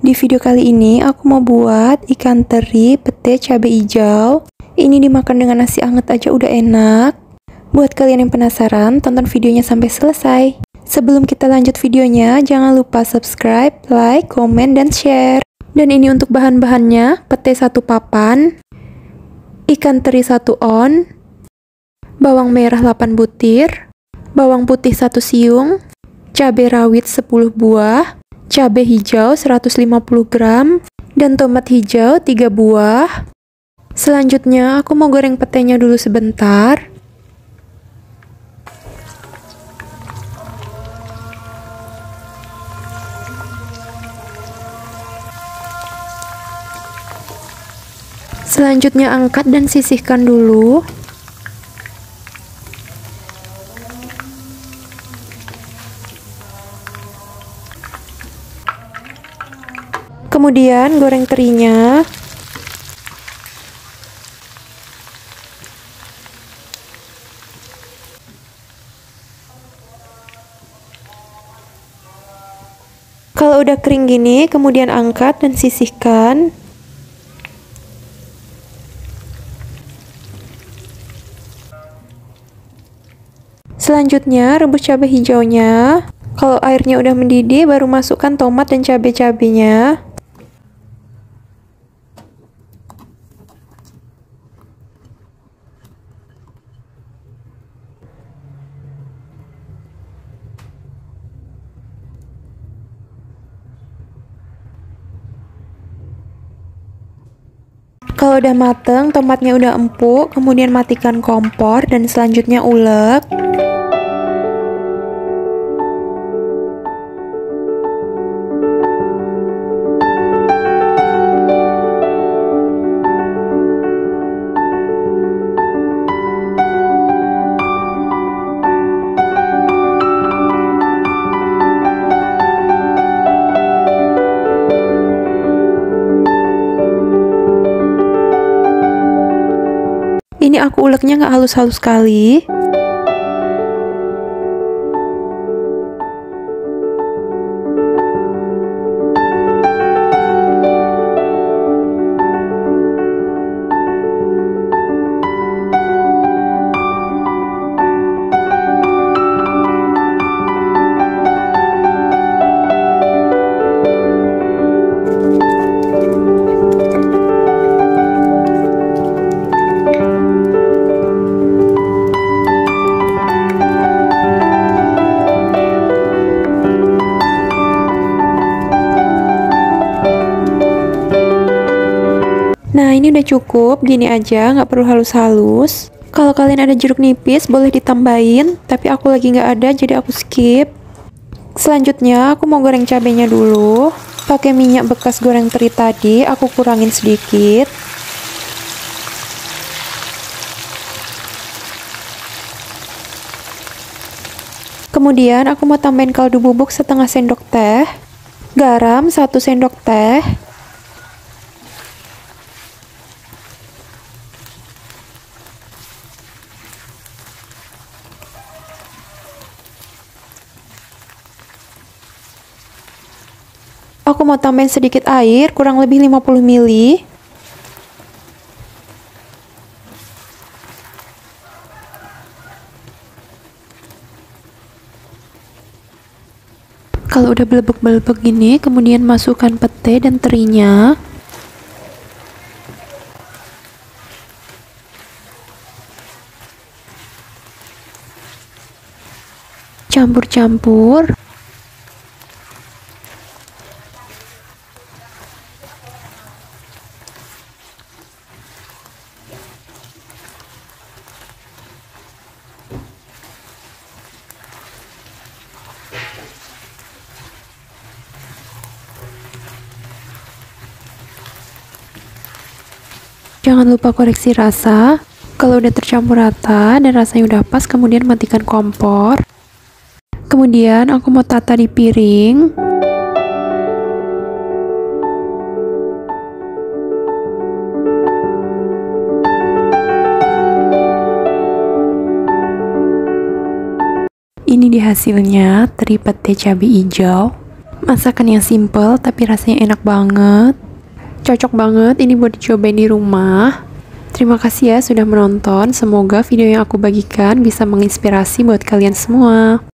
Di video kali ini aku mau buat ikan teri pete cabai hijau. Ini dimakan dengan nasi anget aja udah enak. Buat kalian yang penasaran, tonton videonya sampai selesai. Sebelum kita lanjut videonya, jangan lupa subscribe, like, komen, dan share. Dan ini untuk bahan-bahannya: pete 1 papan, ikan teri 1 on, bawang merah 8 butir, bawang putih 1 siung, cabai rawit 10 buah, cabai hijau 150 gram, dan tomat hijau 3 buah. Selanjutnya aku mau goreng petenya dulu sebentar. Selanjutnya angkat dan sisihkan dulu. Kemudian goreng terinya. Kalau udah kering gini, kemudian angkat dan sisihkan. Selanjutnya rebus cabai hijaunya. Kalau airnya udah mendidih, baru masukkan tomat dan cabai-cabainya. Kalau udah mateng, tomatnya udah empuk, kemudian matikan kompor dan selanjutnya ulek. Ini aku uleknya nggak halus-halus sekali. Nah, ini udah cukup, gini aja, nggak perlu halus-halus. Kalau kalian ada jeruk nipis, boleh ditambahin, tapi aku lagi nggak ada, jadi aku skip. Selanjutnya, aku mau goreng cabenya dulu. Pakai minyak bekas goreng teri tadi, aku kurangin sedikit. Kemudian, aku mau tambahin kaldu bubuk setengah sendok teh, garam 1 sendok teh, aku mau tambahin sedikit air, kurang lebih 50 ml. Kalau udah belebek-belebek gini, kemudian masukkan pete dan terinya. Campur-campur. Jangan lupa koreksi rasa. Kalau udah tercampur rata dan rasanya udah pas, kemudian matikan kompor. Kemudian aku mau tata di piring. Ini di hasilnya, teri pete cabai hijau. Masakan yang simple tapi rasanya enak banget. Cocok banget ini buat dicobain di rumah. Terima kasih ya sudah menonton. Semoga video yang aku bagikan bisa menginspirasi buat kalian semua.